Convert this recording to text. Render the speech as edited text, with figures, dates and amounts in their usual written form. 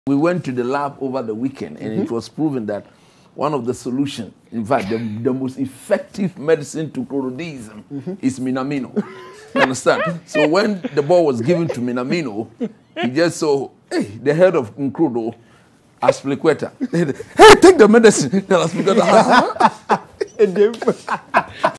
We went to the lab over the weekend, and it was proven that one of the solutions, in fact, the most effective medicine to chloroidism is Minamino. You understand? So when the ball was given to Minamino, he just saw, hey, the head of Nkrudo, Aspliqueta. Hey, take the medicine.